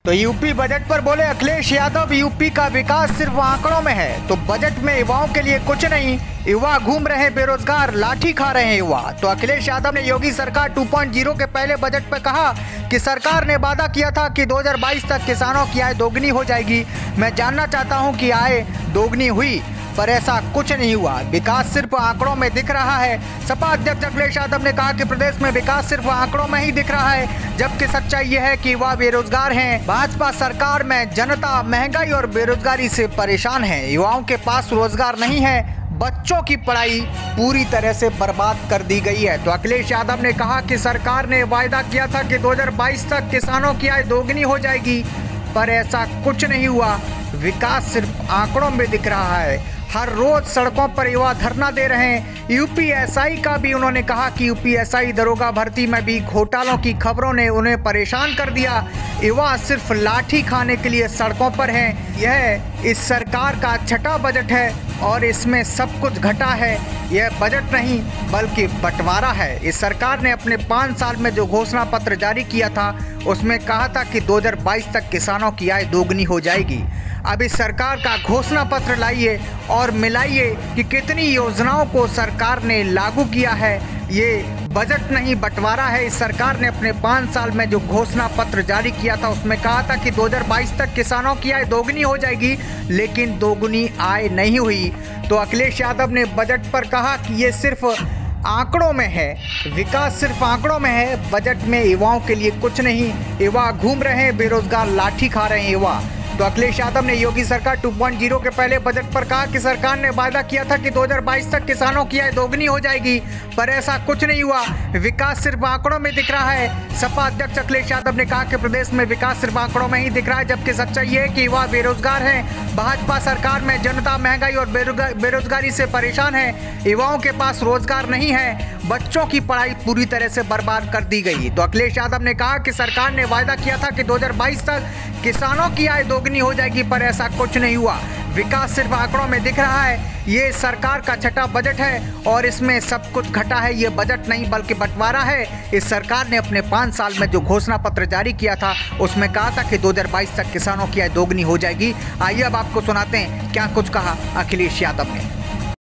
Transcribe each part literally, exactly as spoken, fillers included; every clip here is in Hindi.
तो यूपी बजट पर बोले अखिलेश यादव, यूपी का विकास सिर्फ आंकड़ों में है। तो बजट में युवाओं के लिए कुछ नहीं, युवा घूम रहे बेरोजगार, लाठी खा रहे हैं युवा। तो अखिलेश यादव ने योगी सरकार टू पॉइंट ज़ीरो के पहले बजट पर कहा कि सरकार ने वादा किया था कि दो हज़ार बाईस तक किसानों की आय दोगुनी हो जाएगी। मैं जानना चाहता हूं कि आय दोगुनी हुई, पर ऐसा कुछ नहीं हुआ। विकास सिर्फ आंकड़ों में दिख रहा है। सपा अध्यक्ष अखिलेश यादव ने कहा कि प्रदेश में विकास सिर्फ आंकड़ों में ही दिख रहा है, जबकि सच्चाई यह है कि युवा बेरोजगार हैं। भाजपा सरकार में जनता महंगाई और बेरोजगारी से परेशान है। युवाओं के पास रोजगार नहीं है। बच्चों की पढ़ाई पूरी तरह से बर्बाद कर दी गई है। तो अखिलेश यादव ने कहा कि सरकार ने वायदा किया था कि दो हज़ार बाईस तक किसानों की आय दोगुनी हो जाएगी, पर ऐसा कुछ नहीं हुआ। विकास सिर्फ आंकड़ों में दिख रहा है। हर रोज सड़कों पर युवा धरना दे रहे हैं। यूपीएसआई का भी उन्होंने कहा कि यूपीएसआई दरोगा भर्ती में भी घोटालों की खबरों ने उन्हें परेशान कर दिया। युवा सिर्फ लाठी खाने के लिए सड़कों पर हैं। यह इस सरकार का छठा बजट है और इसमें सब कुछ घटा है। यह बजट नहीं बल्कि बंटवारा है। इस सरकार ने अपने पाँच साल में जो घोषणा पत्र जारी किया था उसमें कहा था कि दो हज़ार बाईस तक किसानों की आय दोगुनी हो जाएगी। अब इस सरकार का घोषणा पत्र लाइए और मिलाइए कि कितनी योजनाओं को सरकार ने लागू किया है। ये बजट नहीं बंटवारा है। इस सरकार ने अपने पाँच साल में जो घोषणा पत्र जारी किया था उसमें कहा था कि दो हज़ार बाईस तक किसानों की आय दोगुनी हो जाएगी, लेकिन दोगुनी आय नहीं हुई। तो अखिलेश यादव ने बजट पर कहा कि ये सिर्फ आंकड़ों में है, विकास सिर्फ आंकड़ों में है। बजट में युवाओं के लिए कुछ नहीं, युवा घूम रहे हैं बेरोजगार, लाठी खा रहे हैं युवा। तो अखिलेश यादव ने योगी सरकार टू पॉइंट ज़ीरो के पहले बजट पर कहा कि सरकार ने वादा किया था कि दो हज़ार बाईस तक किसानों की आय दोगुनी हो जाएगी, पर ऐसा कुछ नहीं हुआ। विकास सिर्फ आंकड़ों में दिख रहा है। सपा अध्यक्ष अखिलेश यादव ने कहा कि प्रदेश में विकास सिर्फ आंकड़ों में ही दिख रहा है, जबकि सच्चाई ये है कि युवा बेरोजगार हैं। भाजपा सरकार में जनता महंगाई और बेरोजगारी से परेशान है। युवाओं के पास रोजगार नहीं है। बच्चों की पढ़ाई पूरी तरह से बर्बाद कर दी गई। तो अखिलेश यादव ने कहा कि सरकार ने वायदा किया था कि दो हज़ार बाईस तक किसानों की आय दोगुनी हो जाएगी, पर ऐसा कुछ नहीं हुआ। विकास सिर्फ आंकड़ों में दिख रहा है। ये सरकार का छठा बजट है और इसमें सब कुछ घटा है। ये बजट नहीं बल्कि बंटवारा है। इस सरकार ने अपने पाँच साल में जो घोषणा पत्र जारी किया था उसमें कहा था कि दो हज़ार बाईस तक किसानों की आय दोगुनी हो जाएगी। आइए अब आपको सुनाते हैं क्या कुछ कहा अखिलेश यादव ने।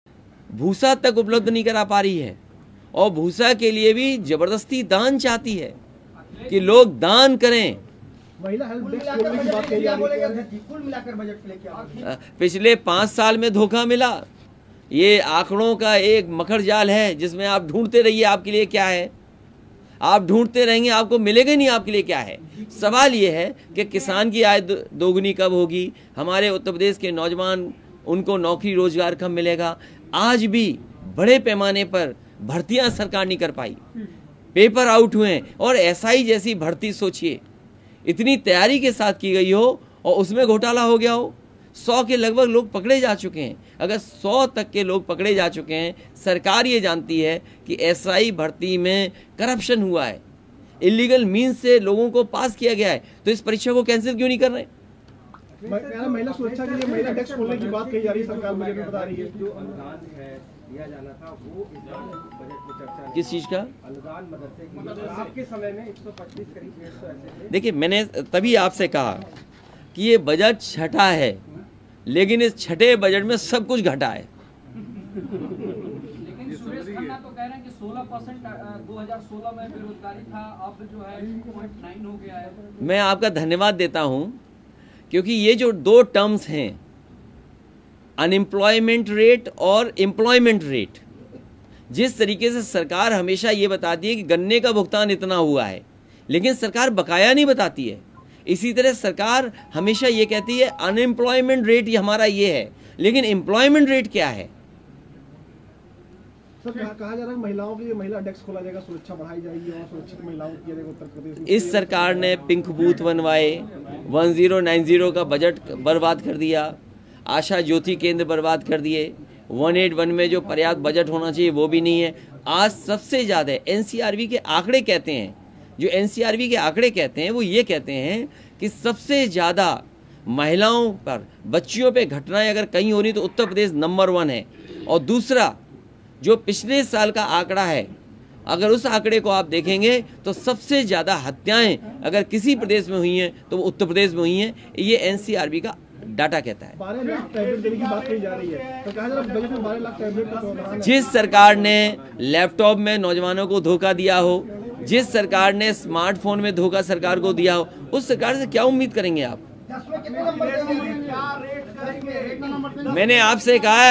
भूसा तक उपलब्ध नहीं करा पा रही है और भूसा के लिए भी जबरदस्ती दान चाहती है कि लोग दान करें। महिला हेल्प डेस्क खोलने की बात कही जा रही है। कुल मिलाकर बजट लेके पिछले पाँच साल में धोखा मिला। ये आंकड़ों का एक मकर जाल है जिसमें आप ढूंढते रहिए आपके लिए क्या है। आप ढूंढते रहेंगे आपको मिलेगा नहीं आपके लिए क्या है। सवाल ये है कि किसान की आय दोगुनी कब होगी, हमारे उत्तर प्रदेश के नौजवान उनको नौकरी रोजगार कब मिलेगा। आज भी बड़े पैमाने पर भर्तियां सरकार नहीं कर पाई, पेपर आउट हुए। और एसआई जैसी भर्ती सोचिए, इतनी तैयारी के साथ की गई हो और उसमें घोटाला हो गया हो। सौ के लगभग लोग पकड़े जा चुके हैं। अगर सौ तक के लोग पकड़े जा चुके हैं, सरकार ये जानती है कि एसआई भर्ती में करप्शन हुआ है, इलीगल मीन्स से लोगों को पास किया गया है, तो इस परीक्षा को कैंसिल क्यों नहीं कर रहे? महिला सुरक्षा के लिए महिला डेस्क खोलने की बात कही जा रही है। सरकार मुझे बता रही है जो अनुदान है दिया जाना था वो इस बजट में चर्चा किस चीज का अनुदान मदरसे की आपके समय में एक सौ पच्चीस करीब ऐसे थे। देखिए, मैंने तभी आपसे कहा कि ये बजट छठा है, लेकिन इस छठे बजट में सब कुछ घटा है। लेकिन सुरेश खन्ना तो कह रहे हैं कि सोलह परसेंट दो हज़ार सोलह में बेरोजगारी था, अब जो है दो पॉइंट नौ हो गया है। मैं आपका धन्यवाद देता हूं, क्योंकि ये जो दो टर्म्स हैं, अनएम्प्लॉयमेंट रेट और एम्प्लॉयमेंट रेट, जिस तरीके से सरकार हमेशा ये बताती है कि गन्ने का भुगतान इतना हुआ है, लेकिन सरकार बकाया नहीं बताती है। इसी तरह सरकार हमेशा ये कहती है अनएम्प्लॉयमेंट रेट ये हमारा ये है, लेकिन एम्प्लॉयमेंट रेट क्या है? सर, कहा जा रहा है महिलाओं के लिए महिला डेस्क खोला जाएगा, सुरक्षा बढ़ाई जाएगी और सुरक्षित महिलाओं की जाएगा उत्तर प्रदेश में। इस सरकार ने पिंक बूथ बनवाए, वन ज़ीरो नाइन ज़ीरो का बजट बर्बाद कर दिया, आशा ज्योति केंद्र बर्बाद कर दिए, वन एट वन में जो पर्याप्त बजट होना चाहिए वो भी नहीं है। आज सबसे ज़्यादा एनसीआरबी के आंकड़े कहते हैं, जो एनसीआरबी के आंकड़े कहते हैं वो ये कहते हैं कि सबसे ज़्यादा महिलाओं पर, बच्चियों पे घटनाएं अगर कहीं हो रही तो उत्तर प्रदेश नंबर वन है। और दूसरा जो पिछले साल का आंकड़ा है अगर उस आंकड़े को आप देखेंगे तो सबसे ज़्यादा हत्याएं अगर किसी प्रदेश में हुई हैं तो वो उत्तर प्रदेश में हुई हैं, ये एनसीआरबी का डाटा कहता है। बारह लाख टैबलेट देने की बात कही जा रही है, तो कहा जा रहा है बजट में बारह लाख टैबलेट का प्रावधान है। जिस सरकार ने लैपटॉप में नौजवानों को धोखा दिया हो, जिस सरकार ने स्मार्टफोन में धोखा सरकार को दिया हो, उस सरकार से क्या उम्मीद करेंगे आप? मैंने आपसे कहा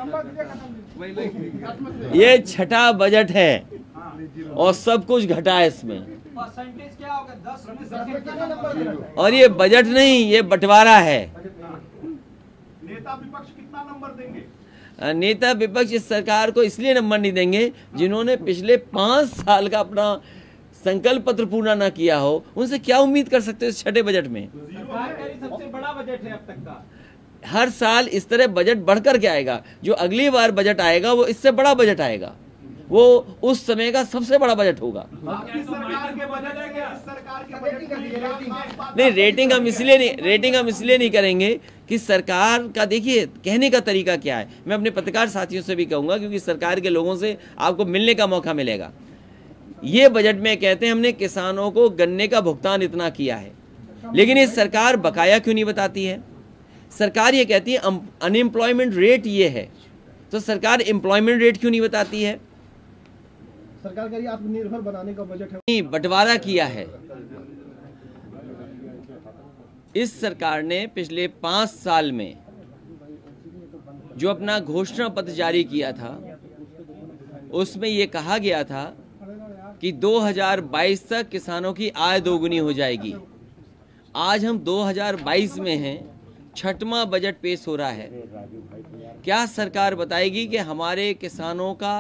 ये छठा बजट है और सब कुछ घटा है इसमें, परसेंटेज क्या होगा? दस परसेंट। और ये बजट नहीं, ये बंटवारा है। नेता विपक्ष कितना नंबर देंगे? नेता विपक्ष इस सरकार को इसलिए नंबर नहीं देंगे जिन्होंने पिछले पांच साल का अपना संकल्प पत्र पूरा ना किया हो, उनसे क्या उम्मीद कर सकते हो इस छठे बजट में? सबसे बड़ा बजट है अब तक का। हर साल इस तरह बजट बढ़कर के आएगा, जो अगली बार बजट आएगा वो इससे बड़ा बजट आएगा, वो उस समय का सबसे बड़ा बजट होगा। आपकी सरकार के बजट है क्या? सरकार के बजट का नहीं, रेटिंग हम इसलिए नहीं रेटिंग हम इसलिए नहीं करेंगे कि सरकार का, देखिए कहने का तरीका क्या है, मैं अपने पत्रकार साथियों से भी कहूंगा क्योंकि सरकार के लोगों से आपको मिलने का मौका मिलेगा। ये बजट में कहते हैं हमने किसानों को गन्ने का भुगतान इतना किया है, लेकिन ये सरकार बकाया क्यों नहीं बताती है? सरकार ये कहती है अनएम्प्लॉयमेंट रेट ये है, तो सरकार एम्प्लॉयमेंट रेट क्यों नहीं बताती है? सरकार का ये आत्मनिर्भर बनाने का बजट है। नहीं, बंटवारा किया है। इस सरकार ने पिछले पांच साल में जो अपना घोषणा पत्र जारी किया था उसमें ये कहा गया था कि दो हज़ार बाईस तक किसानों की आय दोगुनी हो जाएगी। आज हम दो हज़ार बाईस में हैं, छठवां बजट पेश हो रहा है। क्या सरकार बताएगी कि हमारे किसानों का,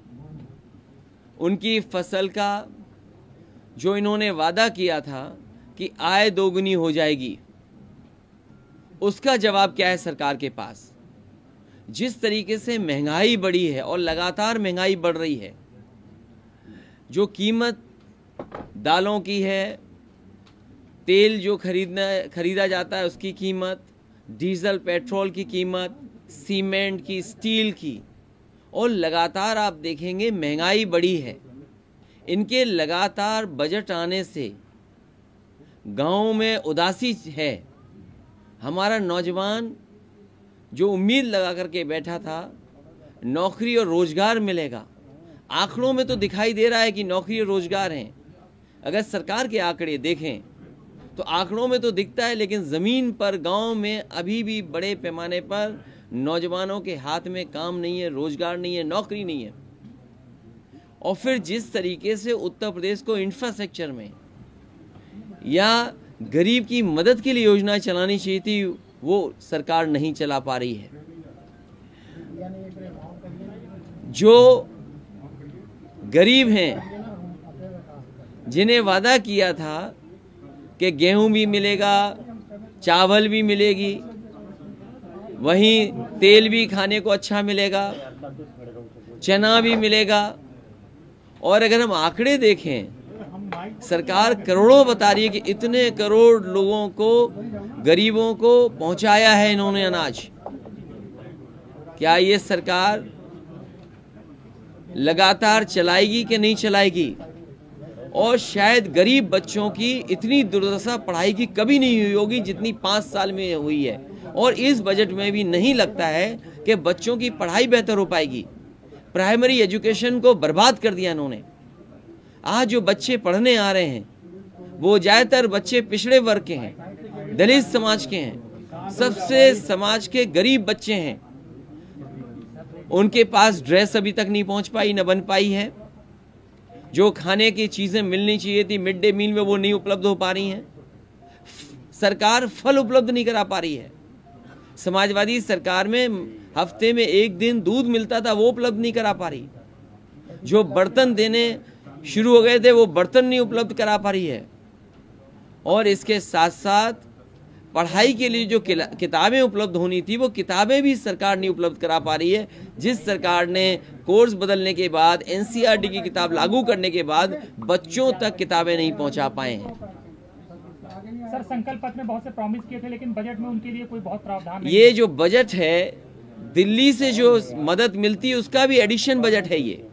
उनकी फसल का जो इन्होंने वादा किया था कि आय दोगुनी हो जाएगी, उसका जवाब क्या है सरकार के पास? जिस तरीके से महंगाई बढ़ी है और लगातार महंगाई बढ़ रही है, जो कीमत दालों की है, तेल जो खरीदना खरीदा जाता है उसकी कीमत, डीजल पेट्रोल की कीमत, सीमेंट की, स्टील की, और लगातार आप देखेंगे महंगाई बढ़ी है। इनके लगातार बजट आने से गांव में उदासी है। हमारा नौजवान जो उम्मीद लगा करके बैठा था नौकरी और रोजगार मिलेगा, आंकड़ों में तो दिखाई दे रहा है कि नौकरी और रोजगार हैं। अगर सरकार के आंकड़े देखें तो आंकड़ों में तो दिखता है, लेकिन ज़मीन पर गांव में अभी भी बड़े पैमाने पर नौजवानों के हाथ में काम नहीं है, रोजगार नहीं है, नौकरी नहीं है। और फिर जिस तरीके से उत्तर प्रदेश को इंफ्रास्ट्रक्चर में या गरीब की मदद के लिए योजनाएं चलानी चाहिए थी, वो सरकार नहीं चला पा रही है। जो गरीब हैं, जिन्हें वादा किया था कि गेहूं भी मिलेगा, चावल भी मिलेगी, वहीं तेल भी खाने को अच्छा मिलेगा, चना भी मिलेगा, और अगर हम आंकड़े देखें सरकार करोड़ों बता रही है कि इतने करोड़ लोगों को, गरीबों को पहुंचाया है इन्होंने अनाज। क्या ये सरकार लगातार चलाएगी कि नहीं चलाएगी? और शायद गरीब बच्चों की इतनी दुर्दशा पढ़ाई की कभी नहीं हुई होगी जितनी पाँच साल में हुई है, और इस बजट में भी नहीं लगता है कि बच्चों की पढ़ाई बेहतर हो पाएगी। प्राइमरी एजुकेशन को बर्बाद कर दिया इन्होंने। आज जो बच्चे पढ़ने आ रहे हैं वो ज़्यादातर बच्चे पिछड़े वर्ग के हैं, दलित समाज के हैं, सबसे समाज के गरीब बच्चे हैं। उनके पास ड्रेस अभी तक नहीं पहुंच पाई, न बन पाई है। जो खाने की चीज़ें मिलनी चाहिए थी मिड डे मील में, वो नहीं उपलब्ध हो पा रही हैं। सरकार फल उपलब्ध नहीं करा पा रही है। समाजवादी सरकार में हफ्ते में एक दिन दूध मिलता था, वो उपलब्ध नहीं करा पा रही। जो बर्तन देने शुरू हो गए थे वो बर्तन नहीं उपलब्ध करा पा रही है। और इसके साथ साथ पढ़ाई के लिए जो किताबें उपलब्ध होनी थी वो किताबें भी सरकार नहीं उपलब्ध करा पा रही है। जिस सरकार ने कोर्स बदलने के बाद, एनसीईआरटी की किताब लागू करने के बाद बच्चों तक किताबें नहीं पहुंचा पाए हैं। सर, संकल्प पत्र में बहुत से प्रॉमिस किए थे, लेकिन बजट में उनके लिए कोई बहुत प्रावधान नहीं। ये जो बजट है, दिल्ली से जो मदद मिलती है उसका भी एडिशन बजट है ये।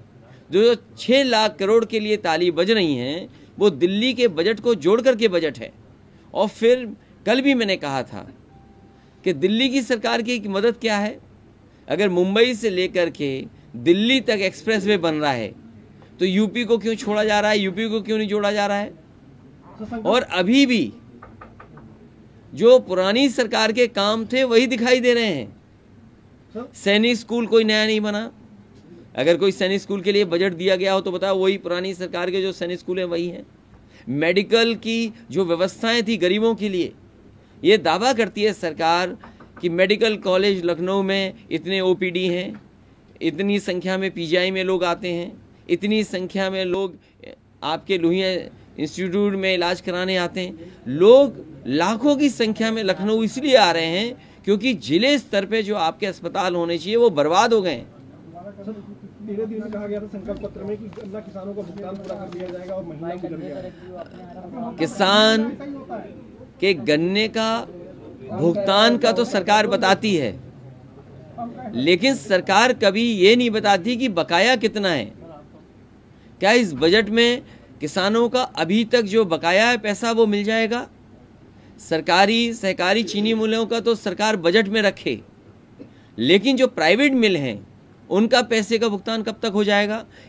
जो छः लाख करोड़ के लिए ताली बज रही हैं वो दिल्ली के बजट को जोड़ करके बजट है। और फिर कल भी मैंने कहा था कि दिल्ली की सरकार की मदद क्या है। अगर मुंबई से लेकर के दिल्ली तक एक्सप्रेसवे बन रहा है तो यूपी को क्यों छोड़ा जा रहा है, यूपी को क्यों नहीं जोड़ा जा रहा है। और अभी भी जो पुरानी सरकार के काम थे वही दिखाई दे रहे हैं। सैनिक स्कूल कोई नया नहीं बना। अगर कोई सैनिक स्कूल के लिए बजट दिया गया हो तो बताओ वही पुरानी सरकार के जो सैनिक स्कूल हैं वही हैं। मेडिकल की जो व्यवस्थाएं थी गरीबों के लिए, ये दावा करती है सरकार कि मेडिकल कॉलेज लखनऊ में इतने ओपीडी हैं, इतनी संख्या में पीजीआई में लोग आते हैं, इतनी संख्या में लोग आपके लोहिया इंस्टीट्यूट में इलाज कराने आते हैं। लोग लाखों की संख्या में लखनऊ इसलिए आ रहे हैं क्योंकि जिले स्तर पे जो आपके अस्पताल होने चाहिए वो बर्बाद हो गए हैं। धीरे धीरे कहा गया था संकल्प पत्र में कि गन्ना किसानों का भुगतान पूरा कर दिया जाएगा और महीना गुजर गया। किसान के गन्ने का भुगतान का तो सरकार बताती है, लेकिन सरकार कभी ये नहीं बताती कि बकाया कितना है। क्या इस बजट में किसानों का अभी तक जो बकाया है पैसा वो मिल जाएगा? सरकारी सहकारी चीनी मिलों का तो सरकार बजट में रखे, लेकिन जो प्राइवेट मिल हैं उनका पैसे का भुगतान कब तक हो जाएगा?